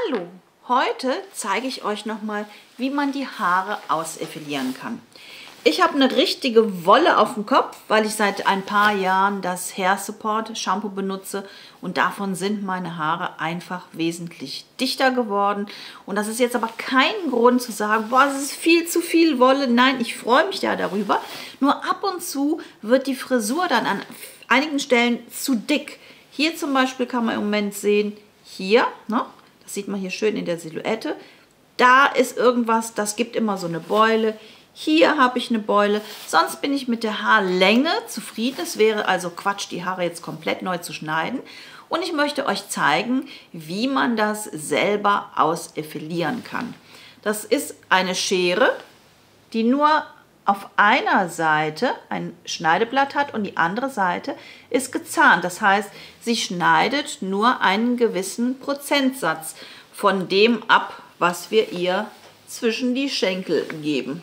Hallo, heute zeige ich euch nochmal, wie man die Haare auseffilieren kann. Ich habe eine richtige Wolle auf dem Kopf, weil ich seit ein paar Jahren das Hair Support Shampoo benutze und davon sind meine Haare einfach wesentlich dichter geworden. Und das ist jetzt aber kein Grund zu sagen, boah, das ist viel zu viel Wolle. Nein, ich freue mich ja darüber. Nur ab und zu wird die Frisur dann an einigen Stellen zu dick. Hier zum Beispiel kann man im Moment sehen, hier, ne? Das sieht man hier schön in der Silhouette. Da ist irgendwas, das gibt immer so eine Beule. Hier habe ich eine Beule. Sonst bin ich mit der Haarlänge zufrieden. Es wäre also Quatsch, die Haare jetzt komplett neu zu schneiden. Und ich möchte euch zeigen, wie man das selber auseffilieren kann. Das ist eine Schere, die nur auf einer Seite ein Schneideblatt hat und die andere Seite ist gezahnt. Das heißt, sie schneidet nur einen gewissen Prozentsatz von dem ab, was wir ihr zwischen die Schenkel geben.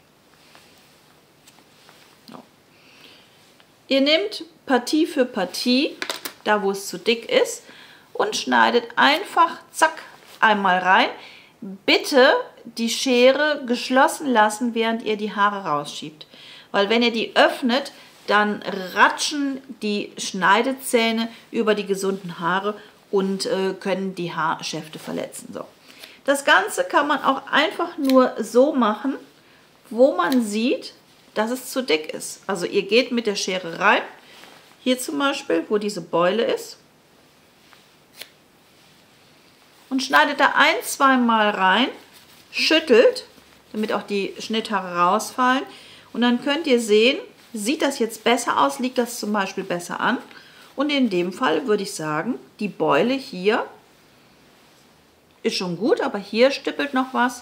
So. Ihr nehmt Partie für Partie, da wo es zu dick ist, und schneidet einfach, zack, einmal rein. Bitte die Schere geschlossen lassen, während ihr die Haare rausschiebt. Weil wenn ihr die öffnet, dann ratschen die Schneidezähne über die gesunden Haare und können die Haarschäfte verletzen. So. Das Ganze kann man auch einfach nur so machen, wo man sieht, dass es zu dick ist. Also ihr geht mit der Schere rein, hier zum Beispiel, wo diese Beule ist, und schneidet da ein-, zweimal rein, schüttelt, damit auch die Schnitthaare rausfallen. Und dann könnt ihr sehen, sieht das jetzt besser aus, liegt das zum Beispiel besser an. Und in dem Fall würde ich sagen, die Beule hier ist schon gut, aber hier stippelt noch was.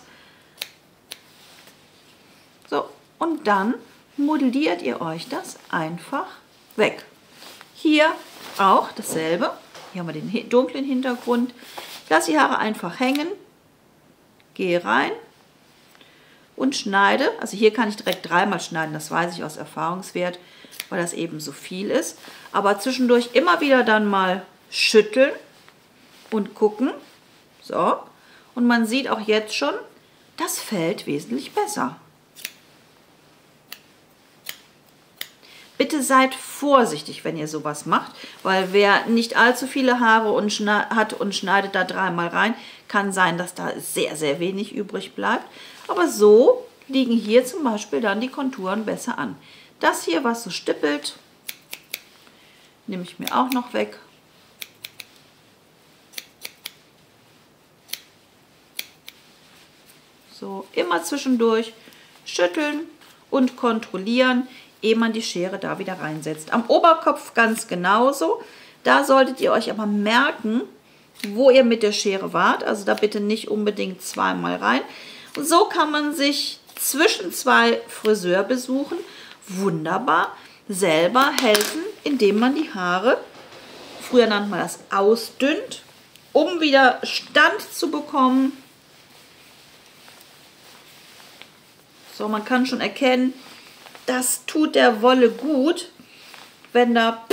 So, und dann modelliert ihr euch das einfach weg. Hier auch dasselbe. Hier haben wir den dunklen Hintergrund. Ich lasse die Haare einfach hängen, gehe rein und schneide. Also hier kann ich direkt dreimal schneiden, das weiß ich aus Erfahrungswert, weil das eben so viel ist. Aber zwischendurch immer wieder dann mal schütteln und gucken. So, und man sieht auch jetzt schon, das fällt wesentlich besser. Bitte seid vorsichtig, wenn ihr sowas macht, weil wer nicht allzu viele Haare hat und schneidet da dreimal rein, kann sein, dass da sehr, sehr wenig übrig bleibt. Aber so liegen hier zum Beispiel dann die Konturen besser an. Das hier, was so stippelt, nehme ich mir auch noch weg. So, immer zwischendurch schütteln und kontrollieren, ehe man die Schere da wieder reinsetzt. Am Oberkopf ganz genauso. Da solltet ihr euch aber merken, wo ihr mit der Schere wart. Also da bitte nicht unbedingt zweimal rein. Und so kann man sich zwischen zwei Friseurbesuchen wunderbar selber helfen, indem man die Haare, früher nannte man das, ausdünnt, um wieder Stand zu bekommen. So, man kann schon erkennen, das tut der Wolle gut, wenn da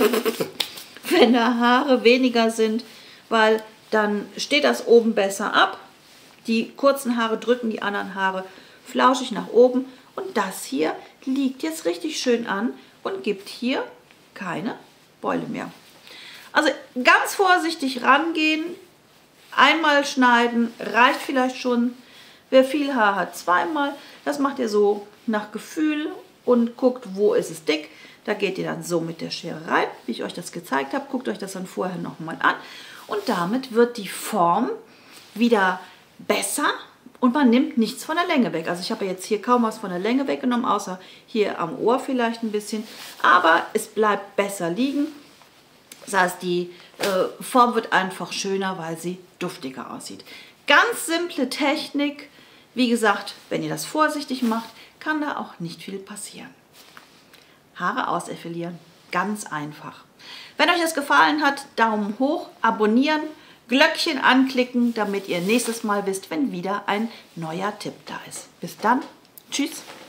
Haare weniger sind, weil dann steht das oben besser ab. Die kurzen Haare drücken die anderen Haare flauschig nach oben und das hier liegt jetzt richtig schön an und gibt hier keine Beule mehr. Also ganz vorsichtig rangehen, einmal schneiden, reicht vielleicht schon. Wer viel Haar hat, zweimal. Das macht ihr so nach Gefühl und guckt, wo ist es dick. Da geht ihr dann so mit der Schere rein, wie ich euch das gezeigt habe. Guckt euch das dann vorher nochmal an. Und damit wird die Form wieder besser und man nimmt nichts von der Länge weg. Also ich habe jetzt hier kaum was von der Länge weggenommen, außer hier am Ohr vielleicht ein bisschen. Aber es bleibt besser liegen. Das heißt, die Form wird einfach schöner, weil sie duftiger aussieht. Ganz simple Technik. Wie gesagt, wenn ihr das vorsichtig macht, kann da auch nicht viel passieren. Haare auseffilieren, ganz einfach. Wenn euch das gefallen hat, Daumen hoch, abonnieren, Glöckchen anklicken, damit ihr nächstes Mal wisst, wenn wieder ein neuer Tipp da ist. Bis dann, tschüss.